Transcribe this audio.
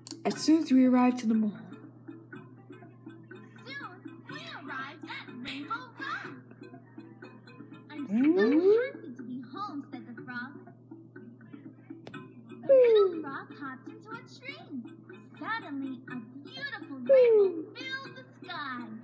As soon as we arrived to the mall. Soon, we arrived at Rainbow Rock. I'm so happy to be home, said the frog. The little frog hopped into a tree. Suddenly, a beautiful rainbow filled the sky.